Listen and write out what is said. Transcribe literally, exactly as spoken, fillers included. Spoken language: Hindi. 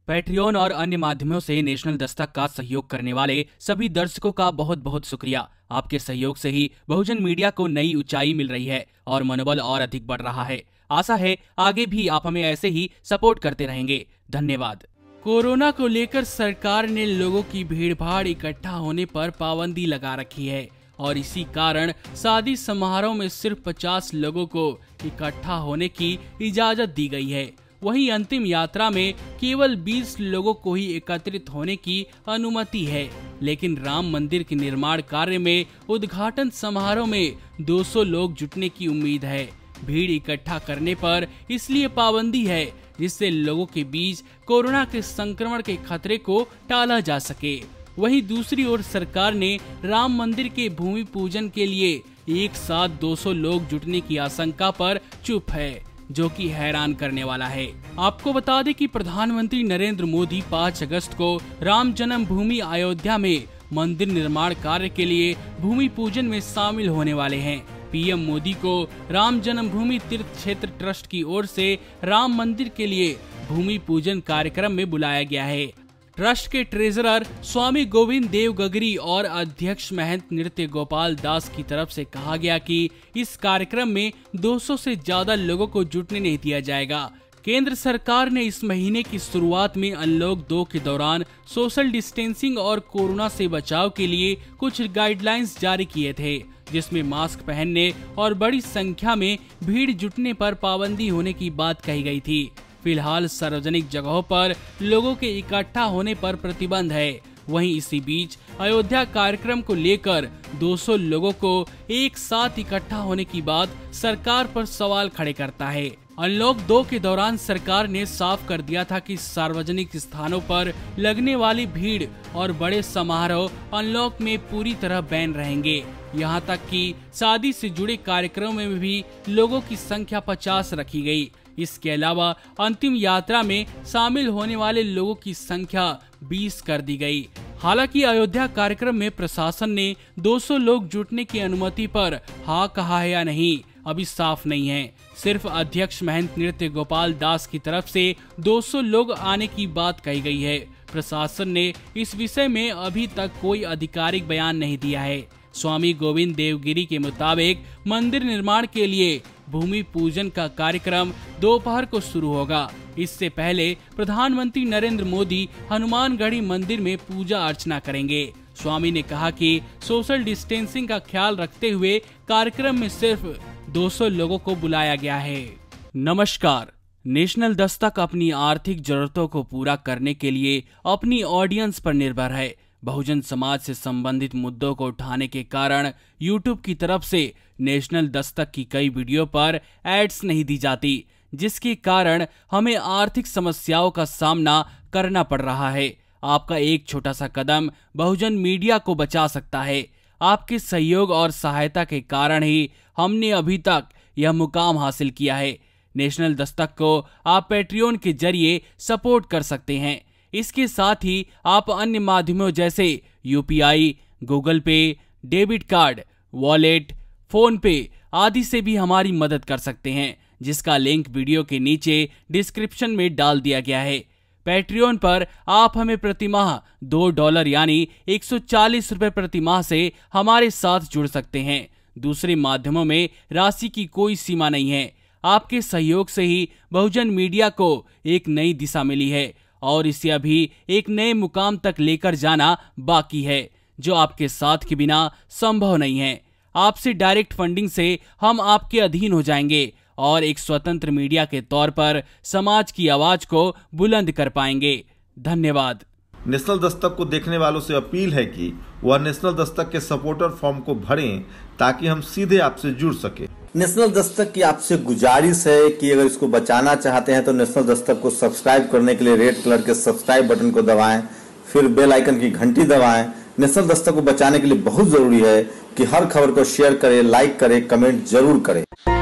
पैट्रियन और अन्य माध्यमों से नेशनल दस्तक का सहयोग करने वाले सभी दर्शकों का बहुत बहुत शुक्रिया। आपके सहयोग से ही बहुजन मीडिया को नई ऊंचाई मिल रही है और मनोबल और अधिक बढ़ रहा है। आशा है आगे भी आप हमें ऐसे ही सपोर्ट करते रहेंगे। धन्यवाद। कोरोना को लेकर सरकार ने लोगों की भीड़ भाड़ इकट्ठा होने पर पाबंदी लगा रखी है और इसी कारण शादी समारोह में सिर्फ पचास लोगों को इकट्ठा होने की इजाजत दी गई है। वहीं अंतिम यात्रा में केवल बीस लोगों को ही एकत्रित होने की अनुमति है, लेकिन राम मंदिर के निर्माण कार्य में उद्घाटन समारोह में दो सौ लोग जुटने की उम्मीद है। भीड़ इकट्ठा करने पर इसलिए पाबंदी है जिससे लोगों के बीच कोरोना के संक्रमण के खतरे को टाला जा सके। वहीं दूसरी ओर सरकार ने राम मंदिर के भूमि पूजन के लिए एक साथ दो सौ लोग जुटने की आशंका पर चुप है, जो कि हैरान करने वाला है। आपको बता दें कि प्रधानमंत्री नरेंद्र मोदी पाँच अगस्त को राम जन्मभूमि अयोध्या में मंदिर निर्माण कार्य के लिए भूमि पूजन में शामिल होने वाले हैं। पीएम मोदी को राम जन्मभूमि तीर्थ क्षेत्र ट्रस्ट की ओर से राम मंदिर के लिए भूमि पूजन कार्यक्रम में बुलाया गया है। ट्रस्ट के ट्रेजरर स्वामी गोविंद देव गगरी और अध्यक्ष महंत नृत्य गोपाल दास की तरफ से कहा गया कि इस कार्यक्रम में दो सौ से ज्यादा लोगों को जुटने नहीं दिया जाएगा। केंद्र सरकार ने इस महीने की शुरुआत में अनलॉक दो के दौरान सोशल डिस्टेंसिंग और कोरोना से बचाव के लिए कुछ गाइडलाइंस जारी किए थे, जिसमें मास्क पहनने और बड़ी संख्या में भीड़ जुटने पर पाबंदी होने की बात कही गई थी। फिलहाल सार्वजनिक जगहों पर लोगों के इकट्ठा होने पर प्रतिबंध है। वहीं इसी बीच अयोध्या कार्यक्रम को लेकर दो सौ लोगों को एक साथ इकट्ठा होने की बात सरकार पर सवाल खड़े करता है। अनलॉक दो के दौरान सरकार ने साफ कर दिया था कि सार्वजनिक स्थानों पर लगने वाली भीड़ और बड़े समारोह अनलॉक में पूरी तरह बैन रहेंगे। यहां तक कि शादी से जुड़े कार्यक्रमों में भी लोगों की संख्या पचास रखी गई। इसके अलावा अंतिम यात्रा में शामिल होने वाले लोगों की संख्या बीस कर दी गई। हालांकि अयोध्या कार्यक्रम में प्रशासन ने दो सौ लोग जुटने की अनुमति पर हाँ कहा है या नहीं, अभी साफ नहीं है। सिर्फ अध्यक्ष महंत नृत्य गोपाल दास की तरफ से दो सौ लोग आने की बात कही गई है। प्रशासन ने इस विषय में अभी तक कोई आधिकारिक बयान नहीं दिया है। स्वामी गोविंद देवगिरी के मुताबिक मंदिर निर्माण के लिए भूमि पूजन का कार्यक्रम दोपहर को शुरू होगा। इससे पहले प्रधानमंत्री नरेंद्र मोदी हनुमानगढ़ी मंदिर में पूजा अर्चना करेंगे। स्वामी ने कहा कि सोशल डिस्टेंसिंग का ख्याल रखते हुए कार्यक्रम में सिर्फ दो सौ लोगों को बुलाया गया है। नमस्कार। नेशनल दस्तक अपनी आर्थिक जरूरतों को पूरा करने के लिए अपनी ऑडियंस पर निर्भर है। बहुजन समाज से संबंधित मुद्दों को उठाने के कारण यूट्यूब की तरफ से नेशनल दस्तक की कई वीडियो पर एड्स नहीं दी जाती, जिसके कारण हमें आर्थिक समस्याओं का सामना करना पड़ रहा है। आपका एक छोटा सा कदम बहुजन मीडिया को बचा सकता है। आपके सहयोग और सहायता के कारण ही हमने अभी तक यह मुकाम हासिल किया है। नेशनल दस्तक को आप पैट्रियन के जरिए सपोर्ट कर सकते हैं। इसके साथ ही आप अन्य माध्यमों जैसे UPI, Google pay, debit card, wallet, PhonePe आदि से भी हमारी मदद कर सकते हैं, जिसका लिंक वीडियो के नीचे डिस्क्रिप्शन में डाल दिया गया है। पैट्रियन पर आप हमें प्रतिमाह दो डॉलर यानी एक सौ चालीस रुपए प्रति माह से हमारे साथ जुड़ सकते हैं। दूसरे माध्यमों में राशि की कोई सीमा नहीं है। आपके सहयोग से ही बहुजन मीडिया को एक नई दिशा मिली है और इसे अभी एक नए मुकाम तक लेकर जाना बाकी है, जो आपके साथ के बिना संभव नहीं है। आपसे डायरेक्ट फंडिंग से हम आपके अधीन हो जाएंगे और एक स्वतंत्र मीडिया के तौर पर समाज की आवाज को बुलंद कर पाएंगे। धन्यवाद। नेशनल दस्तक को देखने वालों से अपील है कि वह नेशनल दस्तक के सपोर्टर फॉर्म को भरें ताकि हम सीधे आपसे जुड़ सके। नेशनल दस्तक की आपसे गुजारिश है कि अगर इसको बचाना चाहते हैं तो नेशनल दस्तक को सब्सक्राइब करने के लिए रेड कलर के सब्सक्राइब बटन को दबाएं, फिर बेल आइकन की घंटी दबाएं। नेशनल दस्तक को बचाने के लिए बहुत जरूरी है कि हर खबर को शेयर करें, लाइक करें, कमेंट जरूर करें।